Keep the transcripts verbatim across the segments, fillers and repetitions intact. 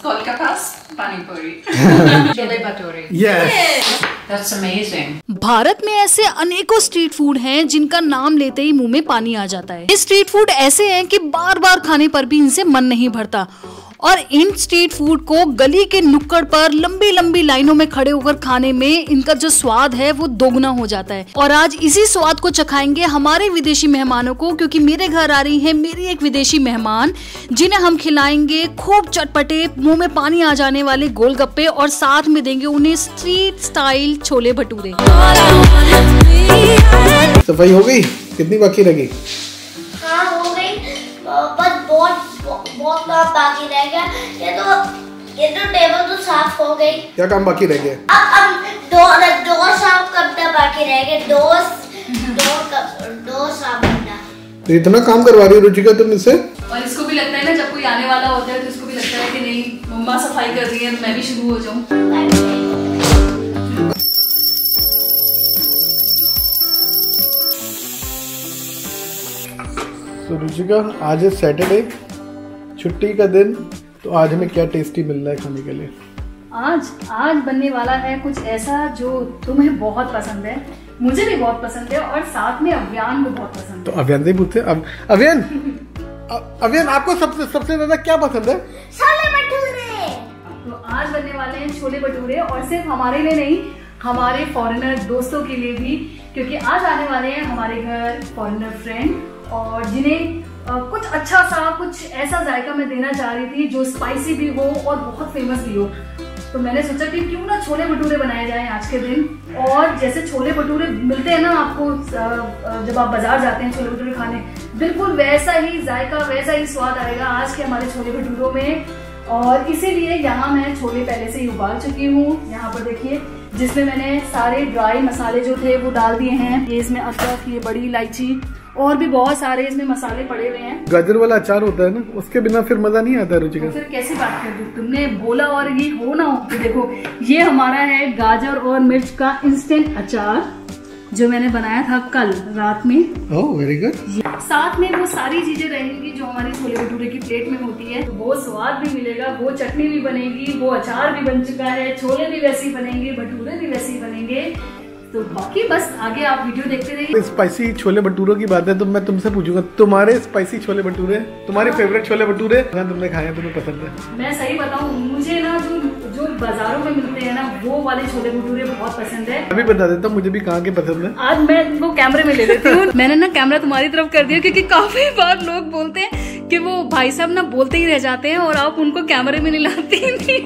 Kolkatas pani puri. Chole bhature. Yes. That's amazing. Bharat में ऐसे अनेकों स्ट्रीट फूड हैं जिनका नाम लेते ही मुंह में पानी आ जाता है। ये स्ट्रीट फूड ऐसे हैं कि बार बार खाने पर भी इनसे मन नहीं भरता और इन स्ट्रीट फूड को गली के नुक्कड़ पर लंबी लंबी लाइनों में खड़े होकर खाने में इनका जो स्वाद है वो दोगुना हो जाता है। और आज इसी स्वाद को चखाएंगे हमारे विदेशी मेहमानों को, क्योंकि मेरे घर आ रही है मेरी एक विदेशी मेहमान जिन्हें हम खिलाएंगे खूब चटपटे मुंह में पानी आ जाने वाले गोलगप्पे और साथ में देंगे उन्हें स्ट्रीट स्टाइल छोले भटूरे। सफाई हो गई? कितनी बाकी रह गई? हाँ हो गई, बस बहुत बहुत काम बाकी रह गया। ये तो ये तो टेबल तो साफ हो गई। क्या काम बाकी रह गया? अब अब दो दो साफ करना बाकी रह गया। दो दो दो साफ करना। तो इतना काम करवा रही है रुचिका तुम इससे? और इसको भी लगता है ना जब कोई आने वाला होता है तो इसको भी लगता है कि नहीं मम्मा सफाई कर रही है तो मैं भी शुरू हो जाऊँ। तो रुचिका आज है सैटरडे, छुट्टी का दिन, तो आज हमें क्या टेस्टी मिल रहा है खाने के लिए? आज आज बनने वाला है कुछ ऐसा जो तुम्हें बहुत पसंद है, मुझे भी बहुत पसंद है और साथ में अव्यान को बहुत पसंद है। तो अव्यान से पूछते अब अव्यान अव्यान आपको सबसे सबसे ज्यादा क्या पसंद है? छोले भटूरे। तो आज बनने वाले हैं छोले भटूरे और सिर्फ हमारे लिए नहीं, हमारे फॉरेनर दोस्तों के लिए भी, क्योंकि आज आने वाले हैं हमारे घर फॉरेनर फ्रेंड और जिन्हें आ, कुछ अच्छा सा कुछ ऐसा जायका मैं देना चाह रही थी जो स्पाइसी भी हो और बहुत फेमस भी हो। तो मैंने सोचा कि क्यों ना छोले भटूरे बनाए जाएं आज के दिन। और जैसे छोले भटूरे मिलते हैं ना आपको जब आप बाजार जाते हैं छोले भटूरे खाने, बिल्कुल वैसा ही जायका वैसा ही स्वाद आएगा आज के हमारे छोले भटूरों में। और इसीलिए यहाँ मैं छोले पहले से ही उबाल चुकी हूँ। यहाँ पर देखिए जिसमें मैंने सारे ड्राई मसाले जो थे वो डाल दिए हैं। ये इसमें अदरक, ये बड़ी इलायची और भी बहुत सारे इसमें मसाले पड़े हुए हैं। गाजर वाला अचार होता है ना, उसके बिना फिर मजा नहीं आता रुचिका। तो फिर कैसी बात कर दी तुमने, बोला और ये हो ना हो। तो देखो ये हमारा है गाजर और मिर्च का इंस्टेंट अचार जो मैंने बनाया था कल रात में। Oh very good. साथ में वो सारी चीजें रहेंगी जो हमारी छोले भटूरे की प्लेट में होती है। वो स्वाद भी मिलेगा, वो चटनी भी बनेगी, वो अचार भी बन चुका है, छोले भी वैसे ही बनेंगे, भटूरे भी वैसे ही बनेंगे। तो बाकी बस आगे आप वीडियो देखते रहिए। स्पाइसी छोले भटूरों की बात है तो मैं तुमसे पूछूंगा, तुम्हारे स्पाइसी छोले भटूरे, तुम्हारे फेवरेट छोले भटूरे तुमने खाए तुम्हें पसंद है? मैं सही बताऊं, मुझे ना जो जो बाजारों में मिलते हैं ना वो वाले छोले भटूरे बहुत पसंद है। अभी बता देता हूँ मुझे भी कहाँ के पसंद है। आज मैं वो कैमरे में ले लेती हूँ। मैंने ना कैमरा तुम्हारी तरफ कर दिया क्योंकि काफी बार लोग बोलते हैं कि वो भाई साहब ना बोलते ही रह जाते हैं और आप उनको कैमरे में नहीं लाती।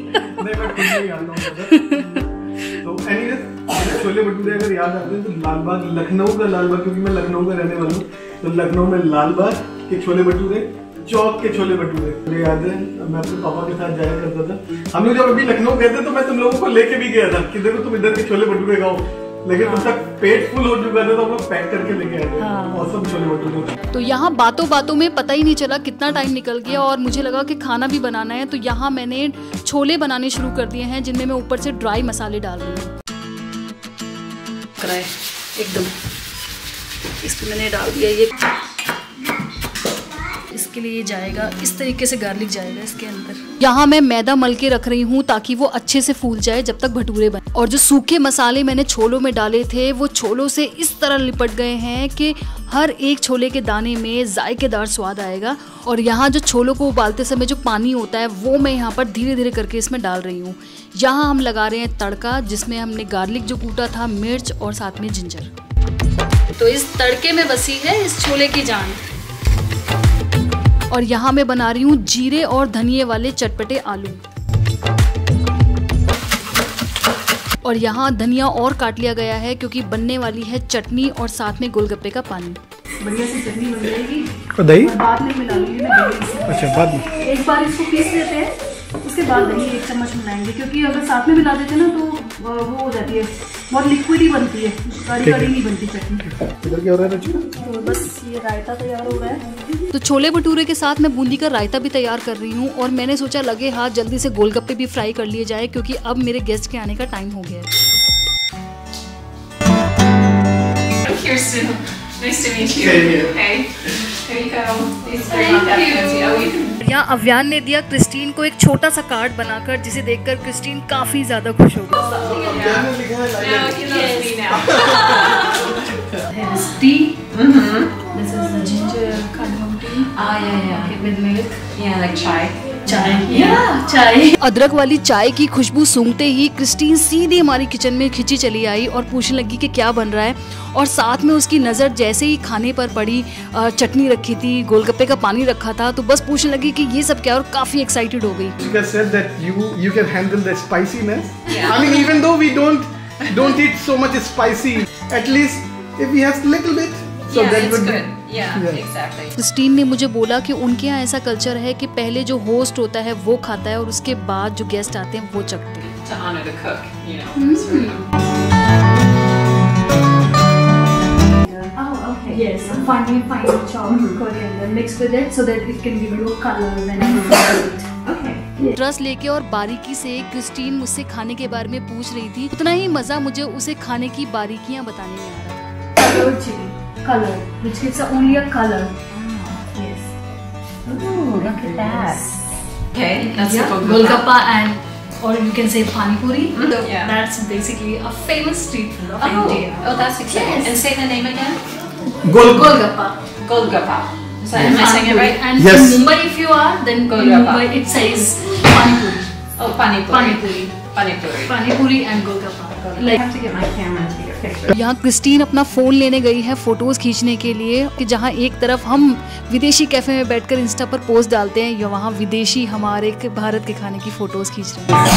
तो एनीवेज छोले भटूरे अगर याद आते हैं तो लाल बाग, लखनऊ का लाल बाग, क्योंकि मैं लखनऊ का रहने वाला हूँ, तो लखनऊ में लाल बाग के छोले भटूरे, चौक के छोले भटूरे मुझे याद है। मैं अपने पापा के साथ जाया करता था। हम लोग जब अभी लखनऊ गए थे तो मैं तुम लोगों को लेके भी गया था कि देखो तुम इधर के छोले भटूरे खाओ, लेकिन तब तक पेट फुल हो चुका था तो हम लोग पैक करके लेके आए थे। हाँ। औसम छोले भटूरे। तो यहाँ बातों बातों में पता ही नहीं चला कितना टाइम निकल गया और मुझे लगा कि खाना भी बनाना है। तो यहाँ मैंने छोले बनाने शुरू कर दिए हैं जिनमें मैं ऊपर से ड्राई मसाले डाल रही हूँ एकदम। इसमें मैंने डाल दिया ये, इसके लिए जाएगा इस तरीके से गार्लिक जाएगा इसके अंदर। यहाँ मैं मैदा मल के रख रही हूँ ताकि वो अच्छे से फूल जाए जब तक भटूरे बने। और जो सूखे मसाले मैंने छोलों में डाले थे वो छोलों से इस तरह लिपट गए हैं कि हर एक छोले के दाने में जायकेदार स्वाद आएगा। और यहाँ जो छोलों को उबालते समय जो पानी होता है वो मैं यहाँ पर धीरे धीरे करके इसमें डाल रही हूँ। यहाँ हम लगा रहे हैं तड़का जिसमें हमने गार्लिक जो कूटा था, मिर्च और साथ में जिंजर। तो इस तड़के में बसी है इस छोले की जान। और यहाँ मैं बना रही हूँ जीरे और धनिये वाले चटपटे आलू। और यहाँ धनिया और काट लिया गया है क्योंकि बनने वाली है चटनी और साथ में गोलगप्पे का पानी। बढ़िया सी चटनी बन जाएगी। दही बाद में मिला लूंगी मैं दही। अच्छा बाद में एक बार इसको पीस लेते हैं, उसके बाद दही एक चम्मच मिलाएंगे क्योंकि अगर साथ में मिला देते ना तो वो हो जाती है, बहुत लिक्विड ही बनती है, कड़ी कड़ी नहीं बनती चटनी। इधर क्या हो रहा है रुचिका? तो बस ये रायता तैयार हो रहा है। तो छोले भटूरे के साथ मैं बूंदी का रायता भी तैयार कर रही हूँ और मैंने सोचा लगे हाथ जल्दी से गोलगप्पे भी फ्राई कर लिए जाए क्योंकि अब मेरे गेस्ट के आने का टाइम हो गया है। Nice to meet you. Hey, there you go. It's very happy to see you. यहाँ अव्यान ने दिया क्रिस्टीन को एक छोटा सा कार्ड बनाकर, जिसे देखकर क्रिस्टीन काफी ज्यादा खुश हो गई। चाय। अदरक वाली चाय की खुशबू सूंघते ही क्रिस्टीन सीधे हमारी किचन में खिंची चली आई और पूछने लगी कि क्या बन रहा है। और साथ में उसकी नज़र जैसे ही खाने पर पड़ी, चटनी रखी थी, गोलगप्पे का पानी रखा था, तो बस पूछने लगी कि ये सब क्या, और काफी एक्साइटेड हो गई। She said that you you can handle the spiciness. Yeah. I mean, even though we don't don't eat so much spicy, at least if we have little bit, so yeah, that it's would good. be. Yeah, Yeah. exactly. Christine ने मुझे बोला कि उनके यहाँ ऐसा culture है कि पहले जो होस्ट होता है वो खाता है और उसके बाद जो गेस्ट आते हैं वो चखते हैं। To honor the cook, you know. Mm. sort of. Oh, okay. Yes, finely, finely chopped coriander mixed with it so that it can give you color when you eat. Okay. रस लेके और बारीकी से Christine मुझसे खाने के बारे में पूछ रही थी, उतना ही मजा मुझे उसे खाने की बारीकियां बताने में आ रहा था। Colored chili, color, which gives only a color. Yes. Ooh, look at that. Okay, that's Yeah, the Golgappa and, or you can say pani puri. Mm, So yeah. that's basically a famous street food of Oh, India. oh, that's exciting. Yes. And say the name again. Gol Golgappa. Golgappa. Is that, am I Pani saying it puri. right? And Yes. in Mumbai, if you are, then in Golgappa. Mumbai it says pani puri. Oh, pani puri. Pani puri. Pani puri. Pani puri and Golgappa. I have to get my camera to take a picture. यहाँ Christine अपना phone लेने गई है photos खींचने के लिए, कि जहाँ एक तरफ हम विदेशी कैफ़े में बैठकर इंस्टा पर पोस्ट डालते हैं, या वहाँ विदेशी हमारे भारत के खाने की फ़ोटोज़ खींच रहे हैं।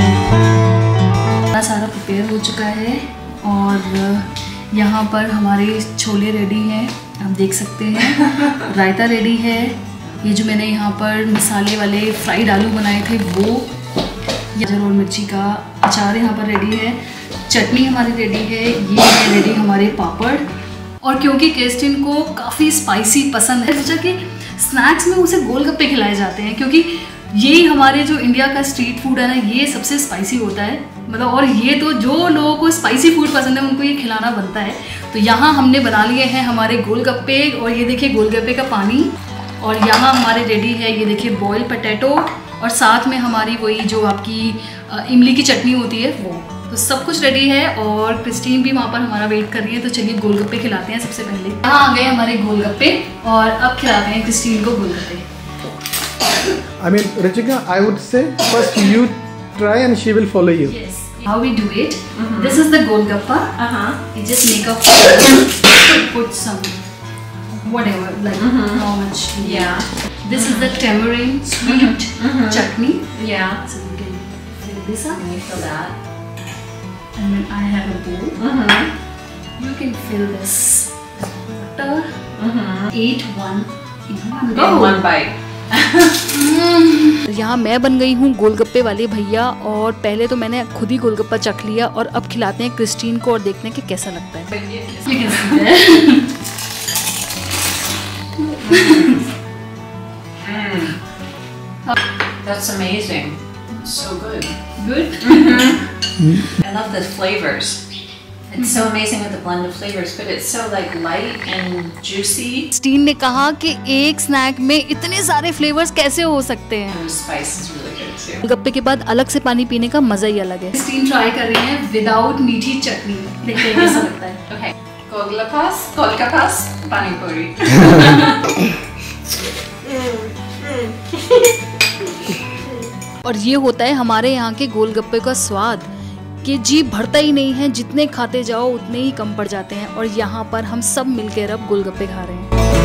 इतना सारा प्रिपेयर हो चुका है और यहाँ पर हमारे छोले रेडी हैं, आप देख सकते हैं। रायता रेडी है, ये जो मैंने यहाँ पर मसाले वाले फ्राइड आलू बनाए थे वो, गाजर और मिर्ची का अचार यहाँ पर रेडी है, चटनी हमारी रेडी है, ये है रेडी हमारे पापड़। और क्योंकि क्रिस्टीन को काफ़ी स्पाइसी पसंद है, सोचा कि स्नैक्स में उसे गोलगप्पे खिलाए जाते हैं, क्योंकि यही हमारे जो इंडिया का स्ट्रीट फूड है ना, ये सबसे स्पाइसी होता है, मतलब। और ये तो जो लोगों को स्पाइसी फूड पसंद है उनको ये खिलाना बनता है। तो यहाँ हमने बना लिए हैं हमारे गोलगप्पे, और ये देखिए गोलगप्पे का पानी, और यहाँ हमारे रेडी है ये देखिए बॉयल पोटैटो, और साथ में हमारी वही जो आपकी इमली की चटनी होती है वो। तो सब कुछ रेडी है और क्रिस्टीन भी वहाँ पर हमारा वेट कर रही है। तो चलिए गोलगप्पे खिलाते हैं सबसे पहले। यहाँ आ गए हमारे गोलगप्पे और अब खिलाते हैं क्रिस्टीन को गोलगप्पे। I mean, Ritika, I would say first you try and she will follow you. Yes. How we do it? Mm-hmm. This is the golgappa. Uh huh. You just make a put some whatever, like Mm-hmm. how much. Yeah. This is the tamarind sweet Mm-hmm. chutney. Yeah. So you can fill this up. Can you feel that? And then I have a bowl. Mm-hmm. You can fill this water. Mm-hmm. Eat one in one In one bite. यहाँ मैं बन गई हूँ गोलगप्पे वाले भैया, और पहले तो मैंने खुद ही गोलगप्पा चख लिया और अब खिलाते हैं क्रिस्टीन को और देखते हैं कि कैसा लगता है। Mm. That's amazing. So good. Good. I love the flavors. It's so amazing with the blend of flavors, but it's so like light and juicy. Christine ने कहा कि एक स्नैक में इतने सारे फ्लेवर्स कैसे हो सकते हैं। And the spice is really good too. गोलगप्पे के बाद अलग से पानी पीने का मजा ही अलग है। क्रिस्टीन ट्राई कर रही है विदाउट मीठी चटनी, देखते हैं कैसा लगता है। Okay. Golgappas, Golgappas, pani puri. और ये होता है हमारे यहाँ के गोलगप्पे का स्वाद, कि जी भरता ही नहीं है, जितने खाते जाओ उतने ही कम पड़ जाते हैं। और यहाँ पर हम सब मिलकर अब गोलगप्पे खा रहे हैं।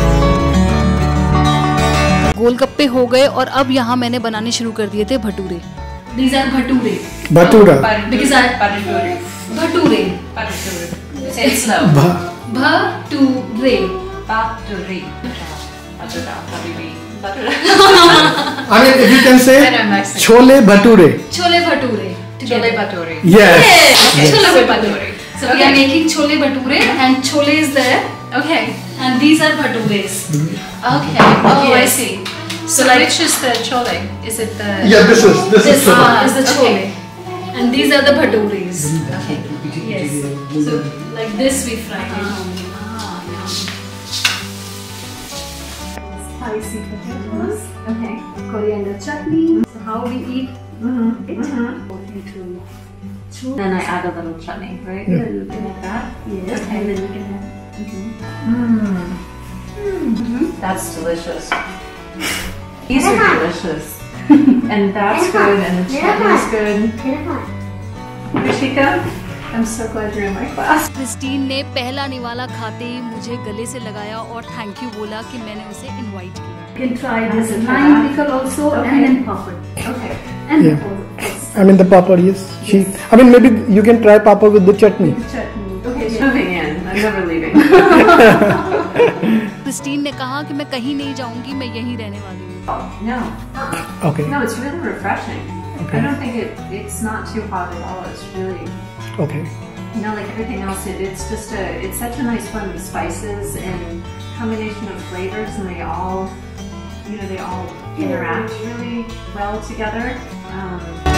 गोलगप्पे हो गए और अब यहाँ मैंने बनाने शुरू कर दिए थे bhature. These are bhature. Bhatura. Because I- Paturi. Bhature. Paturi. Say it slow. Bha- bhature. Paturi. Paturi. Paturi. Paturi. I mean, if you can say I know Mexican. chole bhature. Chole bhature. Chole Paturi. Yes. Okay. Chole Chole bhature. Paturi. So we are making chole bhature and chole is there Okay. and these are bhatures. Okay. Oh, I Yes. see. So like- which is the chole? Is it the? Yeah, this is this, This is chole. one is the chole Okay. and these are the bhatures. Okay. Yes. So like this we fry it. Ah, yum. Spicy potatoes. Okay. coriander chutney. So how we eat Mm-hmm. it? Mm-hmm. Into two. Then I add a little chutney, right? Yeah. A little bit like that. Yes, Okay. and then you can have. Mm. Mm-hmm. That's delicious. These are delicious. And that's good, and the chutney's good. Rishika, I'm so glad you're in my class. Christine ने पहला निवाला खाते ही मुझे गले से लगाया और thank you बोला कि मैंने उसे इनवाइट किया. You can try this lime pickle also, Okay. and then papad. Okay. And Yeah. yes. I mean the papad, yes. She, I mean maybe you can try papad with the chutney. Chutney. Okay, moving in. I'm never leaving. Christine ने कहा कि मैं कहीं नहीं जाऊंगी, मैं यहीं रहने वाली हूँ. Oh, no. Okay. No, it's really refreshing. Okay. I don't think it, it's not too hot at all. It's really, Okay. you know, like everything else, it, it's just a, it's such a nice blend of spices and combination of flavors, and they all, you know, they all interact really well together. Um,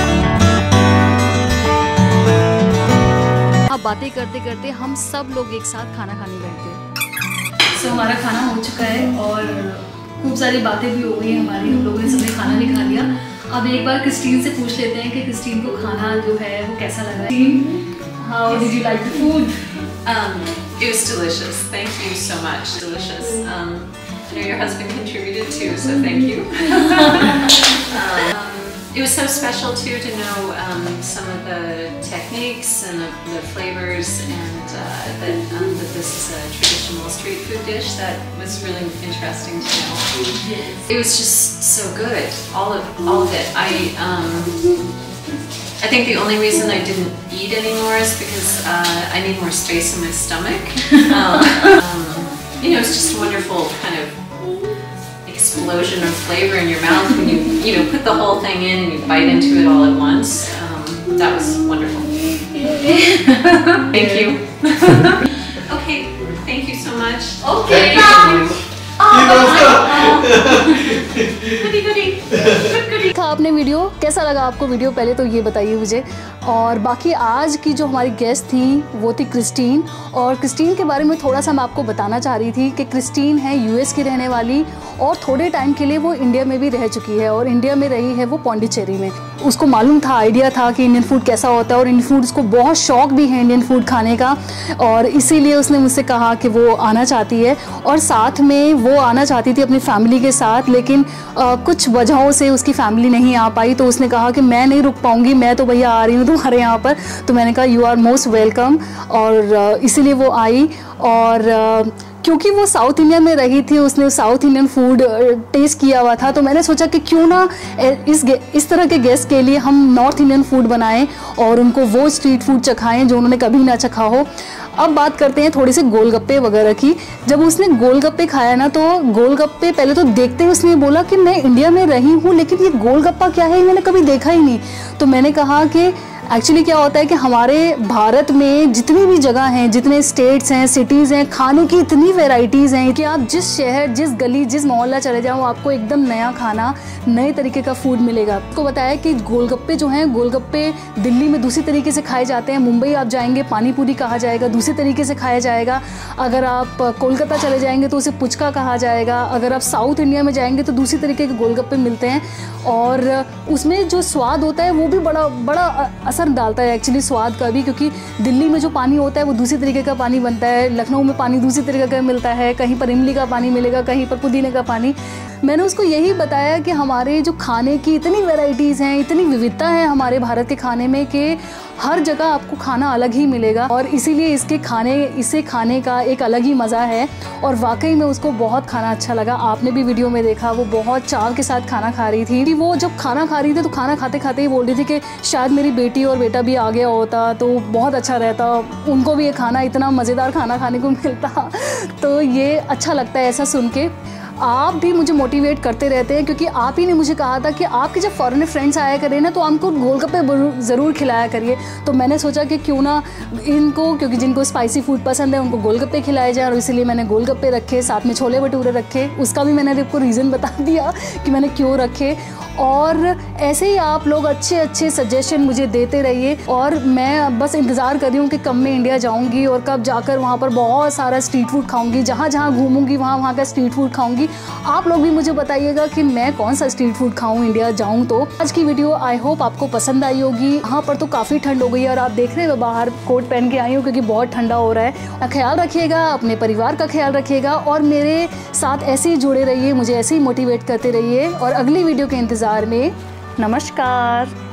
अब बातें करते करते हम सब लोग एक साथ खाना खाने बैठे. सो हमारा खाना हो चुका है और खूब सारी बातें भी हो गई हमारी. हम लोगों ने सबने खाना भी खा लिया. अब एक बार क्रिस्टीन से पूछ लेते हैं कि क्रिस्टीन को खाना जो है वो कैसा लगा. How did you like the food? um, it was delicious. Thank you so much. Delicious. Um, I know your husband contributed too, so thank you. um, it was so special too to know um, some of the techniques and the, the flavors, and uh, that, um, that this is a traditional street food dish. That was really interesting to know. Yes. It was just so good, all of all of it. I um, I think the only reason I didn't eat anymore is because uh, I need more space in my stomach. Um, um, you know, it's just a wonderful kind of explosion of flavor in your mouth when you you know put the whole thing in and you bite into it all at once. Um, that was wonderful. Thank you. Okay, thank you so much. Okay. Goody goody. Good goody. देखा आपने video, कैसा लगा आपको video पहले तो ये बताइए मुझे. और बाकी आज की जो हमारी गेस्ट थी वो थी क्रिस्टीन. और क्रिस्टीन के बारे में थोड़ा सा मैं आपको बताना चाह रही थी कि क्रिस्टीन है यूएस की रहने वाली और थोड़े टाइम के लिए वो इंडिया में भी रह चुकी है और इंडिया में रही है वो पौंडीचेरी में. उसको मालूम था, आइडिया था कि इंडियन फूड कैसा होता है और इंडियन फूड उसको बहुत शौक भी है इंडियन फूड खाने का. और इसीलिए उसने मुझसे कहा कि वो आना चाहती है और साथ में वो आना चाहती थी अपनी फैमिली के साथ, लेकिन आ, कुछ वजहों से उसकी फैमिली नहीं आ पाई. तो उसने कहा कि मैं नहीं रुक पाऊंगी, मैं तो भैया आ रही हूँ तुम्हारे यहाँ पर. तो मैंने कहा यू आर मोस्ट वेलकम. और इसीलिए वो आई. और क्योंकि वो साउथ इंडिया में रही थी, उसने साउथ इंडियन फूड टेस्ट किया हुआ था, तो मैंने सोचा कि क्यों ना इस इस तरह के गेस्ट के लिए हम नॉर्थ इंडियन फूड बनाएं और उनको वो स्ट्रीट फूड चखाएं जो उन्होंने कभी ना चखा हो. अब बात करते हैं थोड़ी सी गोलगप्पे वगैरह की. जब उसने गोलगप्पे खाया ना, तो गोलगप्पे पहले तो देखते ही उसने बोला कि मैं इंडिया में रही हूँ लेकिन ये गोलगप्पा क्या है, मैंने कभी देखा ही नहीं. तो मैंने कहा कि एक्चुअली क्या होता है कि हमारे भारत में जितनी भी जगह हैं, जितने स्टेट्स हैं, सिटीज़ हैं, खाने की इतनी वेराइटीज़ हैं कि आप जिस शहर, जिस गली, जिस मोहल्ला चले जाओ आपको एकदम नया खाना, नए तरीके का फूड मिलेगा. आपको बताया कि गोलगप्पे जो हैं, गोलगप्पे दिल्ली में दूसरी तरीके से खाए जाते हैं. मुंबई आप जाएंगे पानी पूरी कहा जाएगा, दूसरी तरीके से खाया जाएगा. अगर आप कोलकाता चले जाएंगे तो उसे पुचका कहा जाएगा. अगर आप साउथ इंडिया में जाएंगे तो दूसरी तरीके के गोलगप्पे मिलते हैं और उसमें जो स्वाद होता है वो भी बड़ा बड़ा असर डालता है एक्चुअली स्वाद का भी, क्योंकि दिल्ली में जो पानी होता है वो दूसरी तरीके का पानी बनता है, लखनऊ में पानी दूसरी तरीके का मिलता है, कहीं पर इमली का पानी मिलेगा, कहीं पर पुदीने का पानी. मैंने उसको यही बताया कि हमारे जो खाने की इतनी वैरायटीज़ हैं, इतनी विविधता है हमारे भारत के खाने में कि हर जगह आपको खाना अलग ही मिलेगा और इसीलिए इसके खाने इसे खाने का एक अलग ही मज़ा है. और वाकई में उसको बहुत खाना अच्छा लगा. आपने भी वीडियो में देखा, वो बहुत चाव के साथ खाना खा रही थी. वो जब खाना खा रही थी तो खाना खाते खाते ही बोल रही थी कि शायद मेरी बेटी और बेटा भी आ गया होता तो बहुत अच्छा रहता, उनको भी ये खाना, इतना मज़ेदार खाना खाने को मिलता. तो ये अच्छा लगता है ऐसा सुन के. आप भी मुझे मोटिवेट करते रहते हैं क्योंकि आप ही ने मुझे कहा था कि आपके जब फॉरेनर फ्रेंड्स आया करें ना तो हमको गोलगप्पे ज़रूर खिलाया करिए. तो मैंने सोचा कि क्यों ना इनको, क्योंकि जिनको स्पाइसी फूड पसंद है उनको गोलगप्पे खिलाए जाए, और इसीलिए मैंने गोलगप्पे रखे, साथ में छोले भटूरे रखे. उसका भी मैंने आपको रीज़न बता दिया कि मैंने क्यों रखे. और ऐसे ही आप लोग अच्छे अच्छे सजेशन मुझे देते रहिए। और मैं बस इंतज़ार कर रही हूँ कि कब मैं इंडिया जाऊँगी और कब जाकर वहाँ पर बहुत सारा स्ट्रीट फूड खाऊँगी। जहाँ जहाँ घूमूंगी वहाँ वहाँ का स्ट्रीट फूड खाऊँगी। आप लोग भी मुझे बताइएगा कि मैं कौन सा स्ट्रीट फूड खाऊँ इंडिया जाऊँ तो। आज की वीडियो आई होप आपको पसंद आई होगी। यहाँ पर तो काफ़ी ठंड हो गई है और आप देख रहे हो बाहर कोट पहन के आई हूँ क्योंकि बहुत ठंडा हो रहा है। ख्याल रखिएगा, अपने परिवार का ख्याल रखिएगा और मेरे साथ ऐसे ही जुड़े रहिए, मुझे ऐसे ही मोटिवेट करते रहिए। और अगली वीडियो के इंतज़ार में नमस्कार।